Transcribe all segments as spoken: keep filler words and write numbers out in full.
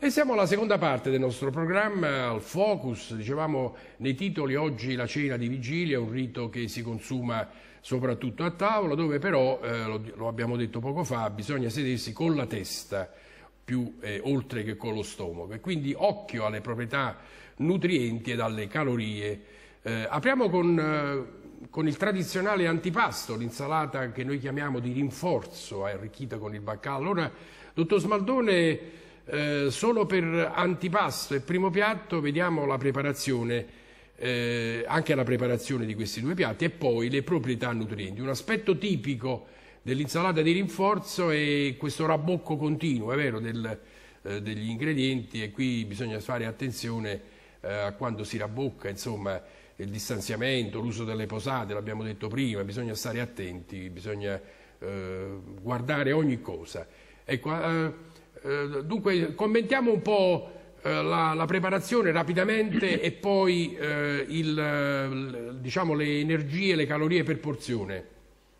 E siamo alla seconda parte del nostro programma, al Focus. Dicevamo nei titoli, oggi la cena di vigilia, un rito che si consuma soprattutto a tavola, dove però, eh, lo, lo abbiamo detto poco fa, bisogna sedersi con la testa più eh, oltre che con lo stomaco, e quindi occhio alle proprietà nutrienti ed alle calorie. Eh, apriamo con, eh, con il tradizionale antipasto, l'insalata che noi chiamiamo di rinforzo, arricchita con il baccalà. Allora, dottor Smaldone, eh, solo per antipasto e primo piatto vediamo la preparazione, eh, anche la preparazione di questi due piatti e poi le proprietà nutrienti. Un aspetto tipico dell'insalata di rinforzo è questo rabbocco continuo, è vero, del, eh, degli ingredienti, e qui bisogna fare attenzione eh, a quando si rabbocca, insomma, il distanziamento, l'uso delle posate, l'abbiamo detto prima, bisogna stare attenti, bisogna eh, guardare ogni cosa. Ecco, eh, eh, dunque commentiamo un po' eh, la, la preparazione rapidamente e poi eh, il, diciamo, le energie, le calorie per porzione.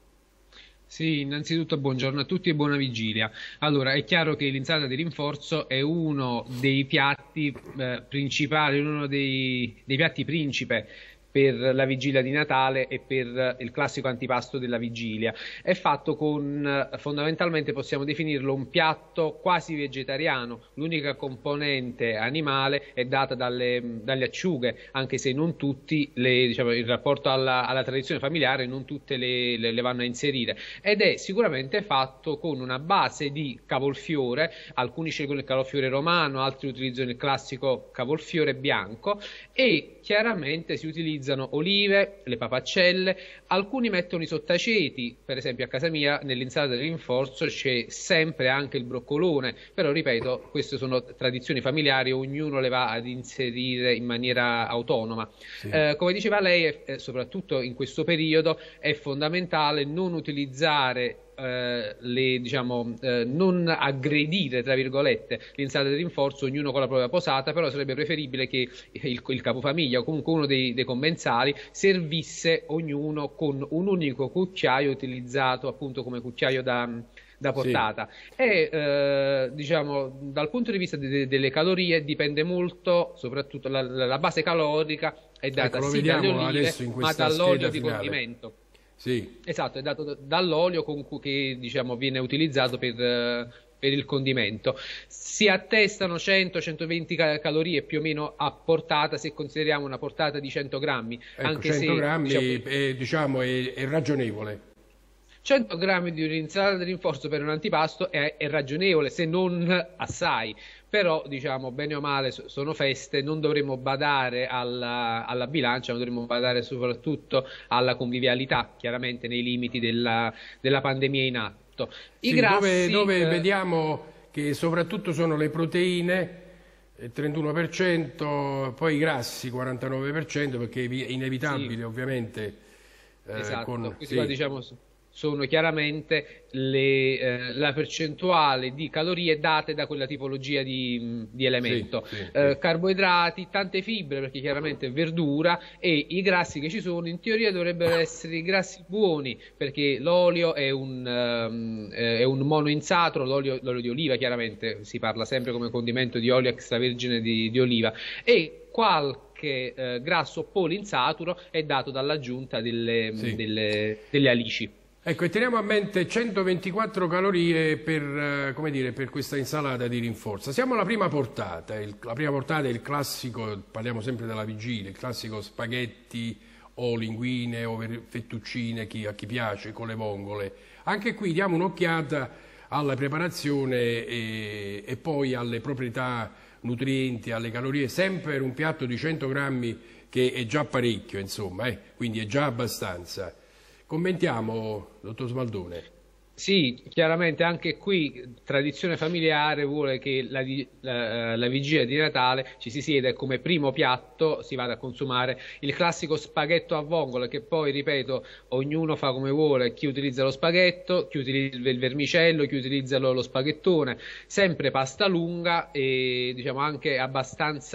Sì, innanzitutto buongiorno a tutti e buona vigilia. Allora, è chiaro che l'insalata di rinforzo è uno dei piatti eh, principali, uno dei, dei piatti principe per la vigilia di Natale e per il classico antipasto della vigilia. È fatto con, fondamentalmente possiamo definirlo un piatto quasi vegetariano, l'unica componente animale è data dalle, dalle acciughe, anche se non tutti, le, diciamo, in rapporto alla, alla tradizione familiare, non tutte le, le, le vanno a inserire, ed è sicuramente fatto con una base di cavolfiore, alcuni scelgono il cavolfiore romano, altri utilizzano il classico cavolfiore bianco, e chiaramente si utilizzano olive, le papaccelle, alcuni mettono i sottaceti, per esempio a casa mia nell'insalata di rinforzo c'è sempre anche il broccolone, però ripeto, queste sono tradizioni familiari, ognuno le va ad inserire in maniera autonoma. Sì. Eh, come diceva lei, eh, soprattutto in questo periodo è fondamentale non utilizzare Eh, le, diciamo, eh, non aggredire tra virgolette l'insalata di rinforzo, ognuno con la propria posata, però sarebbe preferibile che il, il capofamiglia o comunque uno dei, dei commensali servisse ognuno con un unico cucchiaio utilizzato appunto come cucchiaio da, da portata. Sì. E eh, diciamo dal punto di vista de, de, delle calorie dipende molto, soprattutto la, la base calorica è data ecco, sì dalle olive ma dall'olio di condimento. Sì. Esatto, è dato dall'olio che diciamo viene utilizzato per, per il condimento. Si attestano cento centoventi calorie più o meno a portata, se consideriamo una portata di cento grammi. Ecco, anche cento se, grammi diciamo, è, diciamo, è, è ragionevole. cento grammi di un'insalata di rinforzo per un antipasto è, è ragionevole, se non assai. Però diciamo bene o male sono feste, non dovremmo badare alla, alla bilancia, ma dovremmo badare soprattutto alla convivialità, chiaramente nei limiti della, della pandemia in atto. I sì, grassi, dove, dove eh... vediamo che soprattutto sono le proteine, il trentuno per cento, poi i grassi quarantanove per cento, perché è inevitabile, sì, ovviamente. Eh, esatto, con, questi sì. qua diciamo sono chiaramente le, eh, la percentuale di calorie date da quella tipologia di, di elemento. Sì, sì, eh, sì. Carboidrati, tante fibre, perché chiaramente è verdura, e i grassi che ci sono in teoria dovrebbero essere i grassi buoni, perché l'olio è un, um, è un monoinsaturo, l'olio di oliva chiaramente, si parla sempre come condimento di olio extravergine di, di oliva, e qualche eh, grasso polinsaturo è dato dall'aggiunta delle, sì. delle, delle alici. Ecco, e teniamo a mente centoventiquattro calorie per, eh, come dire, per questa insalata di rinforzo. Siamo alla prima portata, il, la prima portata è il classico, parliamo sempre della vigilia, il classico spaghetti o linguine o fettuccine, chi, a chi piace, con le vongole. Anche qui diamo un'occhiata alla preparazione e, e poi alle proprietà nutrienti, alle calorie, sempre per un piatto di cento grammi che è già parecchio, insomma, eh, quindi è già abbastanza. Commentiamo, dottor Smaldone. Sì, chiaramente anche qui tradizione familiare vuole che la, la, la vigilia di Natale ci si siede come primo piatto, si vada a consumare il classico spaghetto a vongole, che poi, ripeto, ognuno fa come vuole, chi utilizza lo spaghetto, chi utilizza il vermicello, chi utilizza lo, lo spaghettone, sempre pasta lunga e diciamo anche abbastanza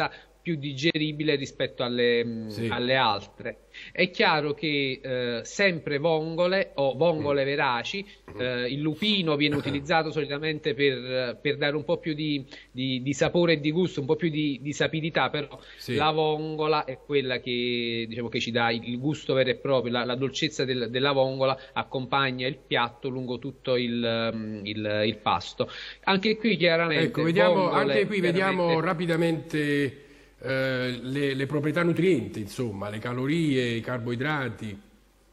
più digeribile rispetto alle, sì. alle altre. È chiaro che eh, sempre vongole o vongole veraci, eh, il lupino viene utilizzato solitamente per, per dare un po' più di, di, di sapore e di gusto, un po' più di, di sapidità, però Sì. la vongola è quella che, diciamo, che ci dà il gusto vero e proprio, la, la dolcezza del, della vongola accompagna il piatto lungo tutto il, il, il pasto. Anche qui chiaramente... Ecco, vediamo, vongole, anche qui vediamo chiaramente... rapidamente eh, le, le proprietà nutrienti, insomma, le calorie, i carboidrati.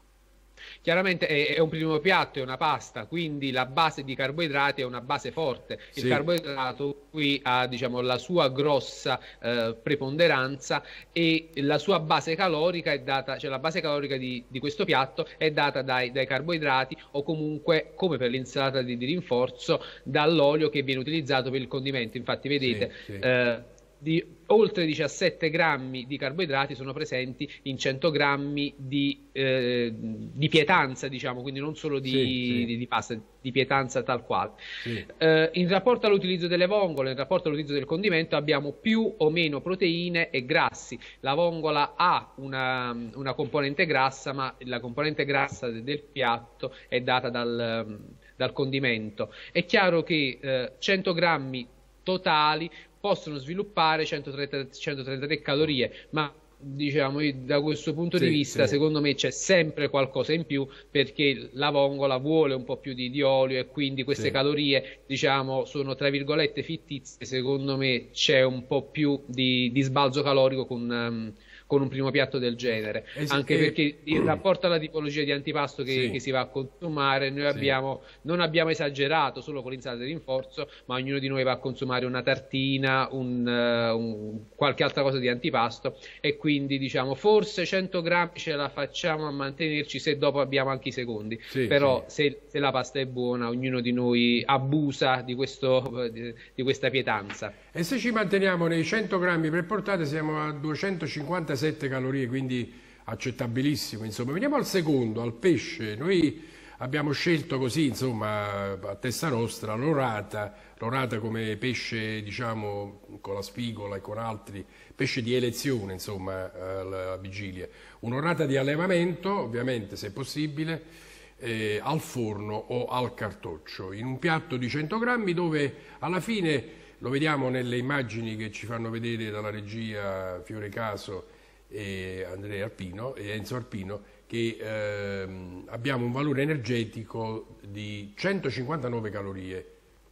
Chiaramente è, è un primo piatto, è una pasta, quindi la base di carboidrati è una base forte. Il Sì. carboidrato qui ha, diciamo, la sua grossa eh, preponderanza e la sua base calorica è data, cioè la base calorica di, di questo piatto è data dai, dai carboidrati o comunque, come per l'insalata di, di rinforzo, dall'olio che viene utilizzato per il condimento. Infatti vedete... Sì, sì. Eh, di oltre diciassette grammi di carboidrati sono presenti in cento grammi di, eh, di pietanza, diciamo, quindi non solo di, Sì, sì. di, di pasta, di pietanza tal quale. Sì. Eh, in rapporto all'utilizzo delle vongole, in rapporto all'utilizzo del condimento, abbiamo più o meno proteine e grassi. La vongola ha una, una componente grassa, ma la componente grassa del piatto è data dal, dal condimento. È chiaro che eh, cento grammi totali possono sviluppare centotrenta, centotrentatré calorie, ma diciamo da questo punto Sì, di vista sì. secondo me c'è sempre qualcosa in più, perché la vongola vuole un po' più di, di olio e quindi queste Sì. calorie, diciamo, sono tra virgolette fittizie. Secondo me c'è un po' più di, di sbalzo calorico con, um, con un primo piatto del genere, Eh sì, anche eh, perché in rapporto alla tipologia di antipasto che, Sì. che si va a consumare, noi Sì. abbiamo, non abbiamo esagerato solo con l'insalata di rinforzo, ma ognuno di noi va a consumare una tartina, un, uh, un, qualche altra cosa di antipasto, e quindi diciamo forse cento grammi ce la facciamo a mantenerci se dopo abbiamo anche i secondi, Sì, però sì. se, se la pasta è buona ognuno di noi abusa di, questo, di, di questa pietanza. E se ci manteniamo nei cento grammi per portata siamo a duecentocinquantasette calorie, quindi accettabilissimo. Insomma, veniamo al secondo, al pesce. Noi abbiamo scelto così, insomma, a testa nostra, l'orata, l'orata come pesce, diciamo, con la spigola e con altri, pesce di elezione, insomma, alla vigilia. Un'orata di allevamento, ovviamente, se possibile, eh, al forno o al cartoccio, in un piatto di cento grammi dove alla fine... Lo vediamo nelle immagini che ci fanno vedere dalla regia Fiore Caso e Andrea Arpino e Enzo Arpino, che ehm, abbiamo un valore energetico di centocinquantanove calorie.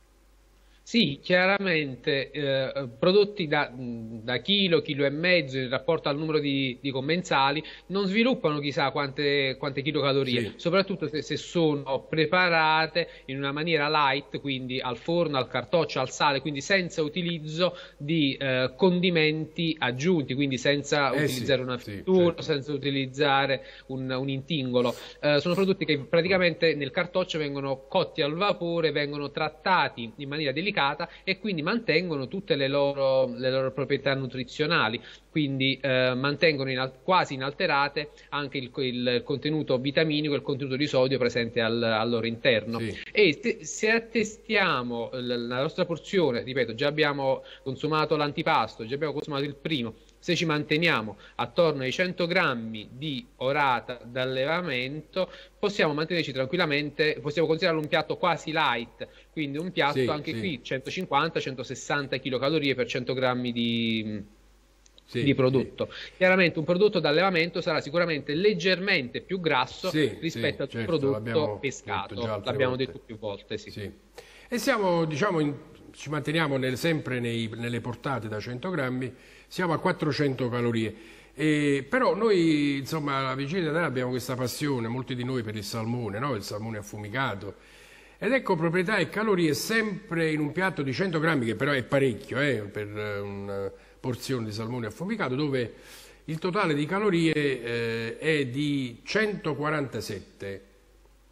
Sì, chiaramente eh, prodotti da, da chilo, chilo e mezzo in rapporto al numero di, di commensali non sviluppano chissà quante, quante chilocalorie, Sì. soprattutto se, se sono preparate in una maniera light, quindi al forno, al cartoccio, al sale, quindi senza utilizzo di eh, condimenti aggiunti, quindi senza Eh utilizzare sì, una sì, frittura, certo. senza utilizzare un, un intingolo. Eh, sono prodotti che praticamente nel cartoccio vengono cotti al vapore, vengono trattati in maniera delicata e quindi mantengono tutte le loro, le loro proprietà nutrizionali, quindi eh, mantengono in, quasi inalterate anche il, il contenuto vitaminico e il contenuto di sodio presente al, al loro interno. Sì. E se, se attestiamo la nostra porzione, ripeto, già abbiamo consumato l'antipasto, già abbiamo consumato il primo, se ci manteniamo attorno ai cento grammi di orata d'allevamento, possiamo mantenerci tranquillamente, possiamo considerarlo un piatto quasi light, quindi un piatto Sì, anche sì. qui centocinquanta centosessanta chilocalorie per cento grammi di, Sì, di prodotto. sì. Chiaramente un prodotto d'allevamento sarà sicuramente leggermente più grasso Sì, rispetto sì, al certo, l'abbiamo prodotto pescato, detto già altre l'abbiamo volte. detto più volte, sì. Sì. E siamo, diciamo, in- ci manteniamo nel- sempre nei- nelle portate da cento grammi, siamo a quattrocento calorie. E, però noi, insomma, alla Vigilia di Natale abbiamo questa passione, molti di noi, per il salmone, no? Il salmone affumicato. Ed ecco proprietà e calorie sempre in un piatto di cento grammi, che però è parecchio, eh, per eh, una porzione di salmone affumicato, dove il totale di calorie eh, è di centoquarantasette.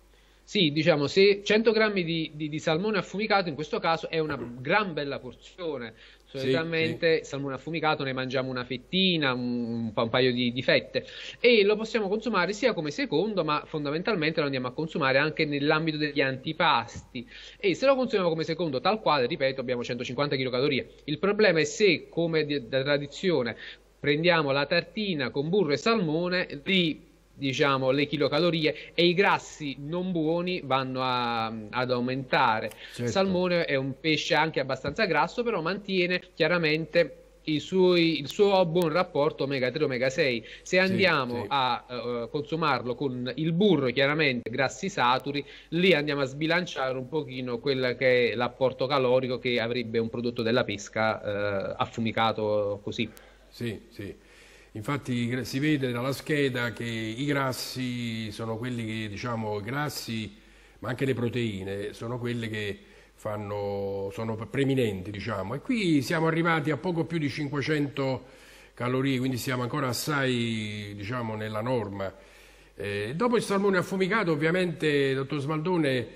Sì, diciamo, se cento grammi di, di- di salmone affumicato in questo caso è una gran bella porzione. Sì, sì, Solitamente salmone affumicato ne mangiamo una fettina, un, un pa- un paio di, di fette e lo possiamo consumare sia come secondo, ma fondamentalmente lo andiamo a consumare anche nell'ambito degli antipasti. E se lo consumiamo come secondo, tal quale, ripeto, abbiamo centocinquanta kcal. Il problema è se, come di- da tradizione, prendiamo la tartina con burro e salmone, lì diciamo le chilocalorie e i grassi non buoni vanno a- ad aumentare. Il certo, salmone è un pesce anche abbastanza grasso, però mantiene chiaramente i suoi- il suo buon rapporto omega tre omega sei. Se sì, andiamo sì. a eh, consumarlo con il burro, chiaramente grassi saturi, lì andiamo a sbilanciare un pochino quello che è l'apporto calorico che avrebbe un prodotto della pesca eh, affumicato così. Sì, sì. Infatti si vede dalla scheda che i grassi sono quelli che, diciamo, i grassi, ma anche le proteine, sono quelle che fanno, sono preminenti, diciamo. E qui siamo arrivati a poco più di cinquecento calorie, quindi siamo ancora assai, diciamo, nella norma. Eh, dopo il salmone affumicato, ovviamente, dottor Smaldone,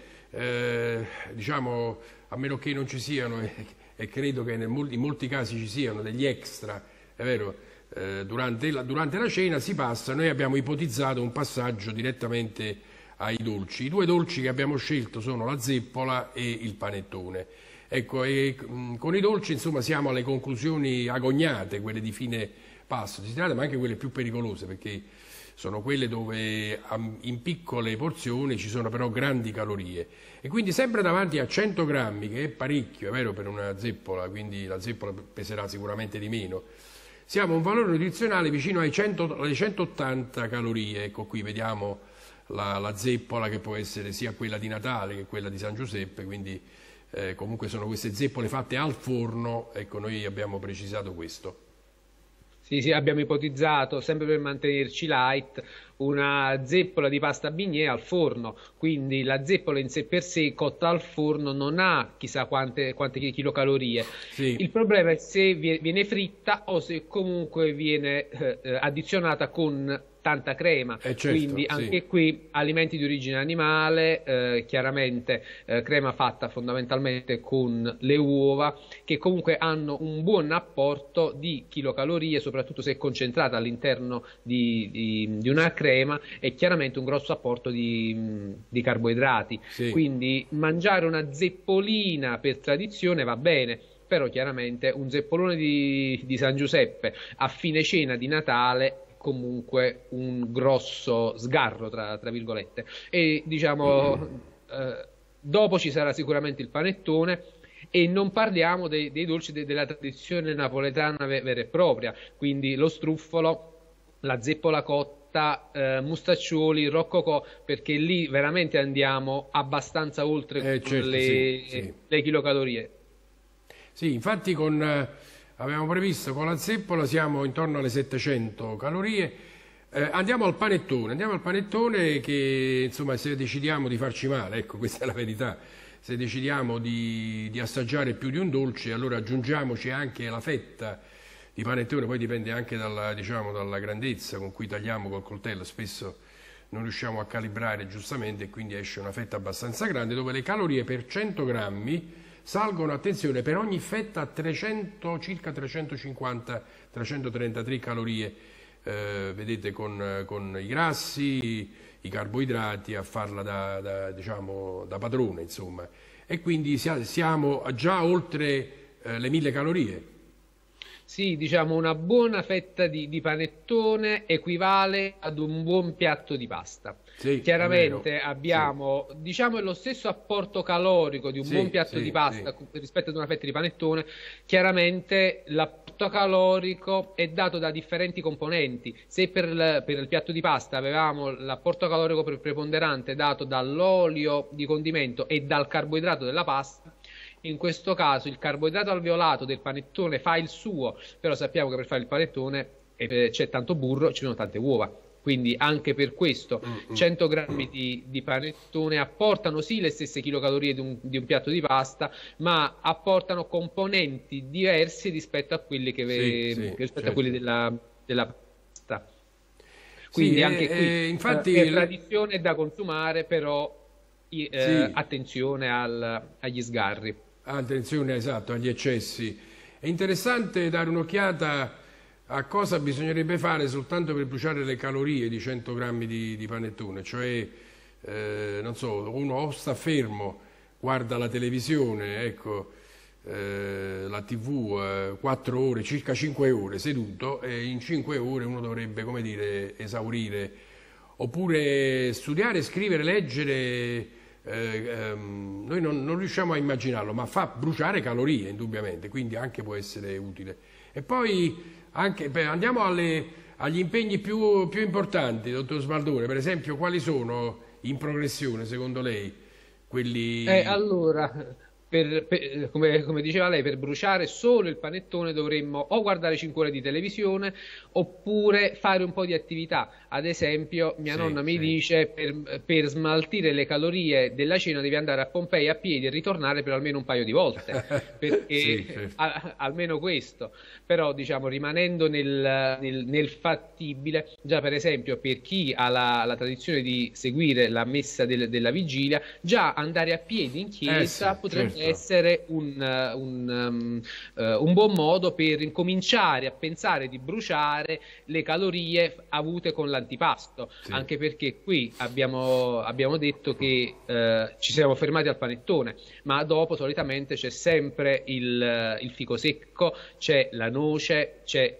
eh, diciamo, a meno che non ci siano, e, e credo che nel mol- in molti casi ci siano degli extra, è vero, eh, durante la, durante la cena si passa, noi abbiamo ipotizzato un passaggio direttamente ai dolci. I due dolci che abbiamo scelto sono la zeppola e il panettone. Ecco, e mh, con i dolci insomma siamo alle conclusioni agognate, quelle di fine pasto, si tratta ma anche quelle più pericolose perché sono quelle dove am- in piccole porzioni ci sono però grandi calorie e quindi sempre davanti a cento grammi, che è parecchio, è vero, per una zeppola, quindi la zeppola peserà sicuramente di meno, siamo a un valore nutrizionale vicino ai cento, alle centottanta calorie. Ecco qui vediamo la, la zeppola che può essere sia quella di Natale che quella di San Giuseppe, quindi eh, comunque sono queste zeppole fatte al forno, ecco noi abbiamo precisato questo. Sì, sì, abbiamo ipotizzato, sempre per mantenerci light, una zeppola di pasta bignè al forno, quindi la zeppola in sé per sé cotta al forno non ha chissà quante, quante chilocalorie. Sì, Il problema è se vie- viene fritta o se comunque viene eh, eh, addizionata con tanta crema, è certo, quindi sì, anche qui alimenti di origine animale, eh, chiaramente eh, crema fatta fondamentalmente con le uova, che comunque hanno un buon apporto di chilocalorie, soprattutto se concentrata all'interno di, di- di una crema, e chiaramente un grosso apporto di, di carboidrati. sì. Quindi mangiare una zeppolina per tradizione va bene. Però chiaramente un zeppolone di, di San Giuseppe a fine cena di Natale è comunque un grosso sgarro, tra, tra virgolette. E diciamo, eh, dopo ci sarà sicuramente il panettone. E non parliamo dei, dei dolci de- della tradizione napoletana ve- vera e propria, quindi lo struffolo, la zeppola cotta, eh, mustaccioli, roccocò, perché lì veramente andiamo abbastanza oltre Eh, con certo, sì, le, sì. le chilocalorie. Sì, infatti con, eh, avevamo previsto con la zeppola siamo intorno alle settecento calorie. Eh, andiamo al panettone, andiamo al panettone che insomma se decidiamo di farci male, ecco questa è la verità, se decidiamo di, di assaggiare più di un dolce allora aggiungiamoci anche la fetta di panettone, poi dipende anche dalla, diciamo, dalla grandezza con cui tagliamo col coltello, spesso non riusciamo a calibrare giustamente e quindi esce una fetta abbastanza grande dove le calorie per cento grammi salgono, attenzione, per ogni fetta a trecento, circa trecentocinquanta trecentotrentatré calorie, eh, vedete con, con i grassi, i carboidrati a farla da, da, diciamo, da padrone, insomma. E quindi sia- siamo già oltre eh, le mille calorie. Sì, diciamo una buona fetta di, di panettone equivale ad un buon piatto di pasta. Sì, è vero. Chiaramente Sì, abbiamo, diciamo, lo stesso apporto calorico di un buon sì, piatto di sì, sì. pasta cu- rispetto ad una fetta di panettone. Chiaramente l'apporto calorico è dato da differenti componenti. Se per il, per il piatto di pasta avevamo l'apporto calorico pre- preponderante dato dall'olio di condimento e dal carboidrato della pasta, in questo caso il carboidrato alveolato del panettone fa il suo, però sappiamo che per fare il panettone eh, c'è tanto burro, ci sono tante uova. Quindi anche per questo Mm, mm. cento grammi di, di panettone apportano sì le stesse chilocalorie di un, di un piatto di pasta, ma apportano componenti diversi rispetto a quelli, che, Sì, ve- sì, rispetto a quelli certo. della, della pasta. Sì, Quindi e, anche qui e eh, infatti per le- tradizione è da consumare, però i- Sì, eh, attenzione al- agli sgarri. attenzione, esatto, agli eccessi. È interessante dare un'occhiata a cosa bisognerebbe fare soltanto per bruciare le calorie di cento grammi di, di panettone, cioè, eh, non so, uno o sta fermo, guarda la televisione, ecco, eh, la tivù, eh, quattro ore, circa cinque ore seduto, e in cinque ore uno dovrebbe, come dire, esaurire, oppure studiare, scrivere, leggere, eh, ehm, noi non, non riusciamo a immaginarlo, ma fa bruciare calorie indubbiamente, quindi anche può essere utile. E poi anche, beh, andiamo alle- agli impegni più, più importanti, dottor Smaldone, per esempio, quali sono in progressione secondo lei Eh, quelli... allora, per- per- come, come diceva lei, per bruciare solo il panettone dovremmo o guardare cinque ore di televisione oppure fare un po' di attività. Ad esempio, mia Sì, nonna mi sì, dice per, per smaltire le calorie della cena devi andare a Pompei a piedi e ritornare per almeno un paio di volte, sì, perché certo. a- almeno questo. Però, diciamo, rimanendo nel, nel- nel fattibile, già per esempio per chi ha la, la tradizione di seguire la messa del- della vigilia, già andare a piedi in Eh sì, chiesa potrebbe certo, essere un, eh, un, um, eh, un buon modo per incominciare a pensare di bruciare le calorie avute con l'antipasto, sì, anche perché qui abbiamo, abbiamo detto che eh, ci siamo fermati al panettone, ma dopo solitamente c'è sempre il, il fico secco, c'è la noce, c'è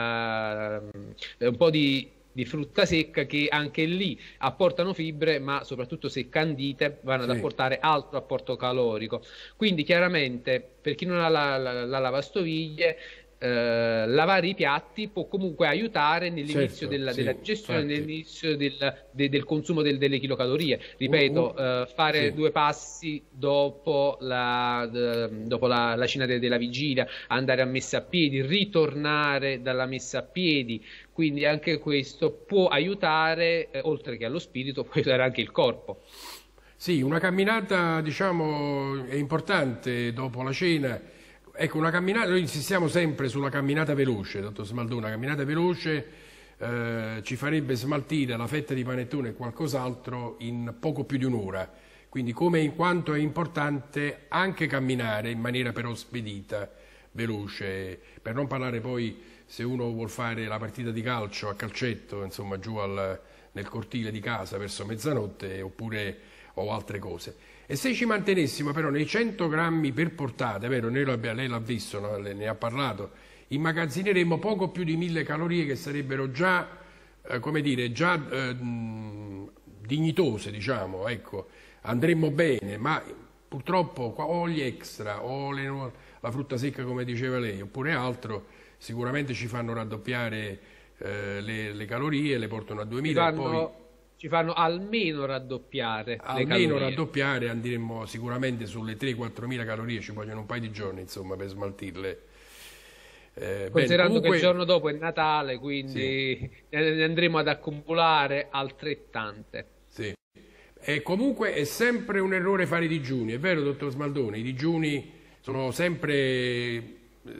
la- un po' di di frutta secca che anche lì apportano fibre, ma soprattutto se candite vanno ad sì, apportare altro apporto calorico. Quindi chiaramente per chi non ha la, la- la lavastoviglie, eh, lavare i piatti può comunque aiutare nell'inizio certo, della, sì, della digestione, infatti. nell'inizio del, de- del consumo del- delle kilocalorie. Un- Ripeto, un- eh, fare sì. due passi dopo la, d- dopo la, la cena de- della vigilia, andare a messa a piedi, ritornare dalla messa a piedi. Quindi anche questo può aiutare, eh, oltre che allo spirito, può aiutare anche il corpo. Sì, una camminata, diciamo, è importante dopo la cena. Ecco, una camminata, noi insistiamo sempre sulla camminata veloce, dottor Smaldone, una camminata veloce eh, ci farebbe smaltire la fetta di panettone e qualcos'altro in poco più di un'ora. Quindi come in quanto è importante anche camminare in maniera però spedita, veloce, per non parlare poi se uno vuol fare la partita di calcio a calcetto, insomma, giù al- nel cortile di casa verso mezzanotte, oppure o altre cose. E se ci mantenessimo però nei cento grammi per portata, è vero, noi lo abbia- lei l'ha visto, no? Le- ne ha parlato, immagazzineremmo poco più di mille calorie che sarebbero già, eh, come dire, già eh, mh, dignitose, diciamo, ecco, andremmo bene, ma purtroppo qua o gli extra o le nu- la frutta secca come diceva lei, oppure altro, sicuramente ci fanno raddoppiare eh, le, le calorie, le portano a Ci duemila e poi fanno, ci fanno almeno raddoppiare le almeno calorie. raddoppiare, andremo sicuramente sulle tre-quattro mila calorie, ci vogliono un paio di giorni insomma per smaltirle. Eh, bene, Considerando che il comunque giorno dopo è Natale, sì, quindi ne ne andremo ad accumulare altrettante. sì. E comunque è sempre un errore fare i digiuni, è vero dottor Smaldone? I digiuni sono sempre, eh,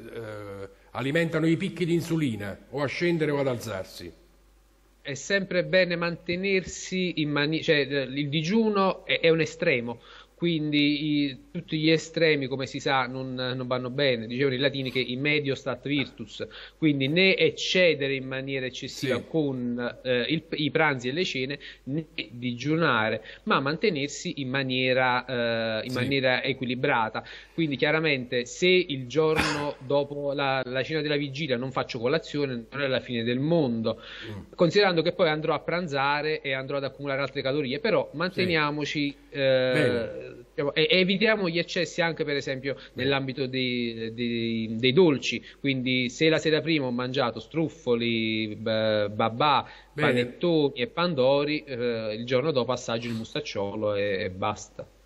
alimentano i picchi di insulina, o a scendere o ad alzarsi. È sempre bene mantenersi in mani- cioè eh, il digiuno è, è un estremo, quindi i- tutti gli estremi, come si sa, non, non vanno bene. Dicevano i latini che in medio stat virtus, quindi né eccedere in maniera eccessiva Sì, con eh, il- i pranzi e le cene, né digiunare, ma mantenersi in maniera, eh, in sì, maniera equilibrata. Quindi chiaramente se il giorno dopo la, la cena della vigilia non faccio colazione, non è la fine del mondo, considerando che poi andrò a pranzare e andrò ad accumulare altre calorie, però sì. manteniamoci Bene, eh, diciamo, e e evitiamo gli eccessi anche per esempio bene. nell'ambito dei, dei- dei dolci, quindi se la sera prima ho mangiato struffoli, b- babà, Bene. panettoni e pandori, eh, il giorno dopo assaggio il mustacciolo e, e basta.